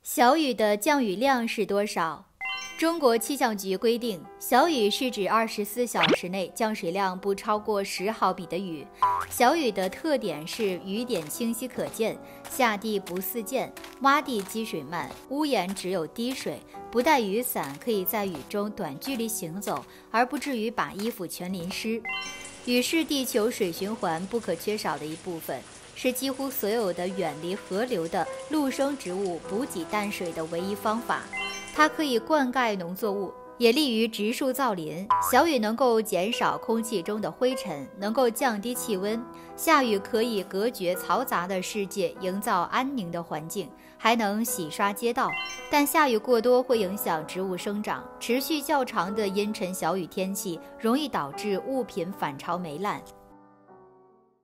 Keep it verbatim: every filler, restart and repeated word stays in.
小雨的降雨量是多少？中国气象局规定，小雨是指二十四小时内降水量不超过十毫米的雨。小雨的特点是雨点清晰可见，下地不似溅，洼地积水慢，屋檐只有滴水，不带雨伞可以在雨中短距离行走，而不至于把衣服全淋湿。雨是地球水循环不可缺少的一部分，是几乎所有的远离河流的陆生植物补给淡水的唯一方法。它可以灌溉农作物，也利于植树造林。小雨能够减少空气中的灰尘，能够降低气温。下雨可以隔绝嘈杂的世界，营造安宁的环境，还能洗刷街道。但下雨过多会影响植物生长，持续较长的阴沉小雨天气容易导致物品反潮霉烂。